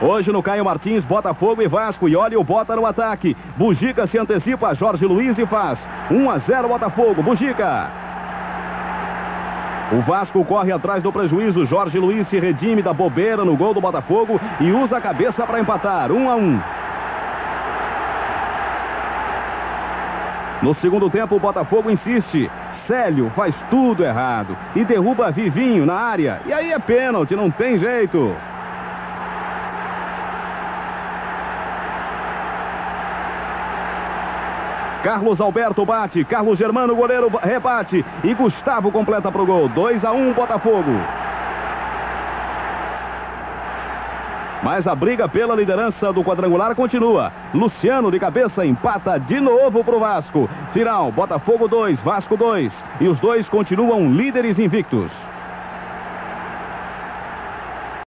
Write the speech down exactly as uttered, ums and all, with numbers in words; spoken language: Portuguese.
Hoje no Caio Martins, Botafogo e Vasco. E olha o Bota no ataque. Bugica se antecipa, Jorge Luiz e faz um a zero Botafogo. Bugica. O Vasco corre atrás do prejuízo. Jorge Luiz se redime da bobeira no gol do Botafogo e usa a cabeça para empatar. um a um. No segundo tempo, o Botafogo insiste. Célio faz tudo errado e derruba Vivinho na área. E aí é pênalti, não tem jeito. Carlos Alberto bate, Carlos Germano, goleiro, rebate e Gustavo completa para o gol. dois a um Botafogo. Mas a briga pela liderança do quadrangular continua. Luciano de cabeça empata de novo para o Vasco. Final, Botafogo dois, Vasco dois. E os dois continuam líderes invictos.